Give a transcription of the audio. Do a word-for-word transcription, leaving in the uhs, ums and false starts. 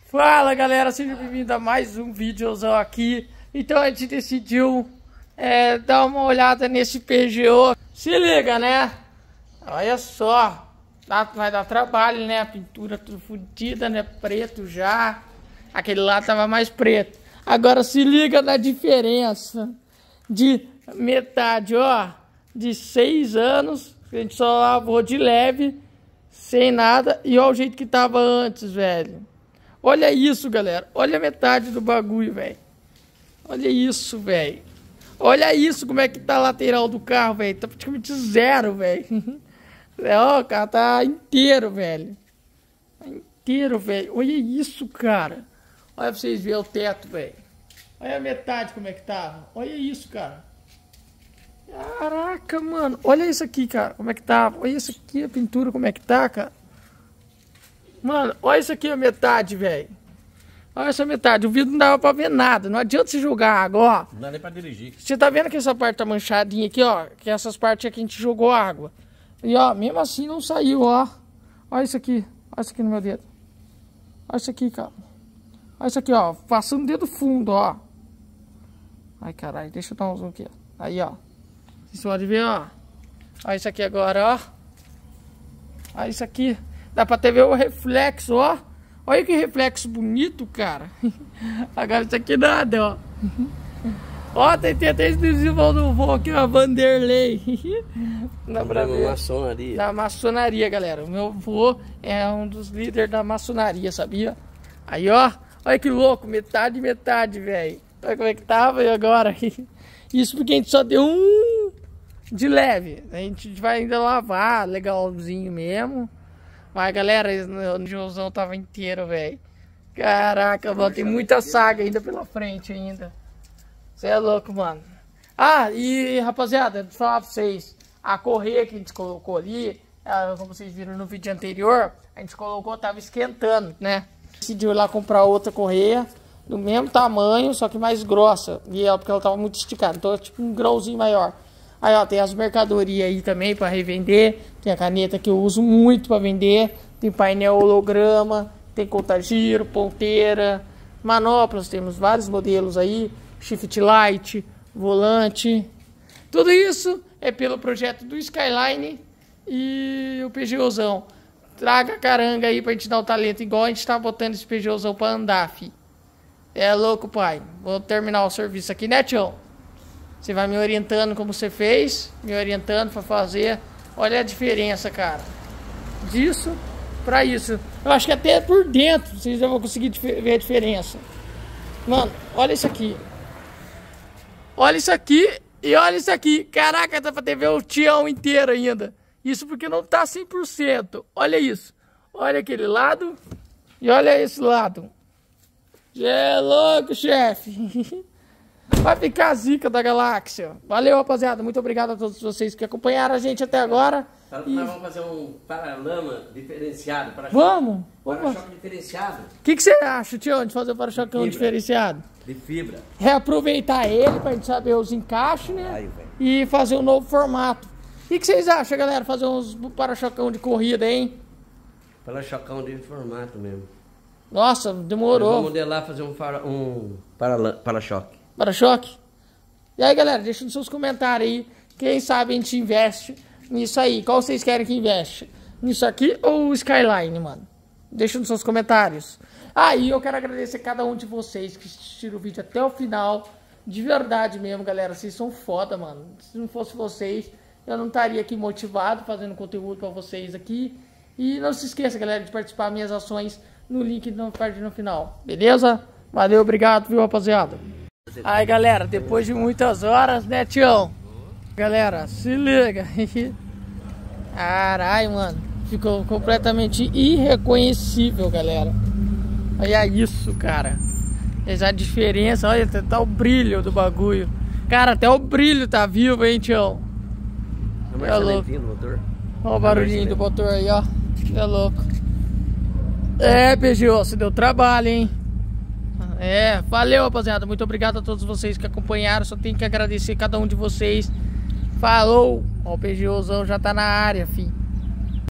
Fala galera, seja bem-vindo a mais um videozão aqui. Então a gente decidiu é, dar uma olhada nesse P G O. Se liga, né? Olha só, dá, vai dar trabalho, né? A pintura tudo fodida, né? Preto já. Aquele lá tava mais preto. Agora se liga na diferença de metade, ó. De seis anos, a gente só lavou de leve, sem nada. E olha o jeito que tava antes, velho. Olha isso, galera. Olha a metade do bagulho, velho. Olha isso, velho. Olha isso, como é que tá a lateral do carro, velho. Tá praticamente zero, velho. Ó, o carro tá inteiro, velho. Tá inteiro, velho. Olha isso, cara. Olha pra vocês verem o teto, velho. Olha a metade como é que tava. Olha isso, cara. Caraca, mano. Olha isso aqui, cara. Como é que tava. Olha isso aqui, a pintura, como é que tá, cara. Mano, olha isso aqui a metade, velho. Olha essa metade. O vidro não dava pra ver nada. Não adianta você jogar água, ó. Não dá nem pra dirigir. Você tá vendo que essa parte tá manchadinha aqui, ó? Que essas partes aqui a gente jogou água. E ó, mesmo assim não saiu, ó. Olha isso aqui. Olha isso aqui no meu dedo. Olha isso aqui, cara. Olha isso aqui, ó. Passando o dedo fundo, ó. Ai, caralho. Deixa eu dar um zoom aqui, ó. Aí, ó. Vocês podem ver, ó. Olha isso aqui agora, ó. Olha isso aqui. Dá pra até ver o reflexo, ó. Olha que reflexo bonito, cara. Agora isso aqui nada, ó. Ó, tem, tem até exclusivo do vô aqui, ó. Vanderlei. Dá pra ver. Maçonaria. Da maçonaria, galera. O meu vô é um dos líderes da maçonaria, sabia? Aí, ó. Olha que louco. Metade, metade, velho. Olha como é que tava e agora. Isso porque a gente só deu um de leve. A gente vai ainda lavar, legalzinho mesmo. Mas galera, o Joãozão tava inteiro, velho. Caraca, mano, tem muita saga ainda pela frente ainda. Você é louco, mano. Ah, e rapaziada, deixa eu falar pra vocês. A correia que a gente colocou ali, como vocês viram no vídeo anterior, a gente colocou, tava esquentando, né? Decidiu ir lá comprar outra correia, do mesmo tamanho, só que mais grossa. E ela, porque ela tava muito esticada, então é tipo um grauzinho maior. Aí, ó, tem as mercadorias aí também para revender. Tem a caneta que eu uso muito para vender. Tem painel holograma, tem conta-giro, ponteira, manoplas. Temos vários modelos aí. Shift light, volante. Tudo isso é pelo projeto do Skyline e o PGOzão. Traga a caranga aí pra gente dar o talento, igual a gente tá botando esse PGOzão pra andar, fi. É louco, pai. Vou terminar o serviço aqui, né, tio? Você vai me orientando como você fez, me orientando para fazer. Olha a diferença, cara. Disso para isso. Eu acho que até por dentro vocês já vão conseguir ver a diferença. Mano, olha isso aqui. Olha isso aqui e olha isso aqui. Caraca, dá pra ter ver o tião inteiro ainda. Isso porque não tá cem por cento. Olha isso. Olha aquele lado e olha esse lado. É louco, chefe. Vai ficar a zica da galáxia. Valeu, rapaziada. Muito obrigado a todos vocês que acompanharam a gente até agora. Fala que e... nós vamos fazer um paralama diferenciado. Para vamos? Para-choque diferenciado. O que, que você acha, tio, de fazer o para-choque de diferenciado? De fibra. Reaproveitar ele pra gente saber os encaixes, né? Ai, e fazer um novo formato. O que, que vocês acham, galera? Fazer uns para-chocão de corrida, hein? Para-chocão de formato mesmo. Nossa, demorou. Vamos modelar, fazer um, para... um para-choque. Para-choque? E aí, galera, deixa nos seus comentários aí. Quem sabe a gente investe nisso aí. Qual vocês querem que investe? Nisso aqui ou o Skyline, mano? Deixa nos seus comentários. Ah, e eu quero agradecer a cada um de vocês que assistiram o vídeo até o final. De verdade mesmo, galera. Vocês são foda, mano. Se não fosse vocês, eu não estaria aqui motivado fazendo conteúdo pra vocês aqui. E não se esqueça, galera, de participar das minhas ações no link no card no final. Beleza? Valeu, obrigado, viu, rapaziada? Aí, galera, depois de muitas horas, né, tião? Galera, se liga. Caralho, mano. Ficou completamente irreconhecível, galera. Olha isso, cara. Essa diferença, olha, até tá o brilho do bagulho. Cara, até o brilho tá vivo, hein, tião? É louco. Do motor. Olha o barulhinho do motor aí, ó. É louco. É, P G O, você deu trabalho, hein? É, valeu, rapaziada. Muito obrigado a todos vocês que acompanharam. Só tenho que agradecer cada um de vocês. Falou! Ó, o PGOzão já tá na área, filho.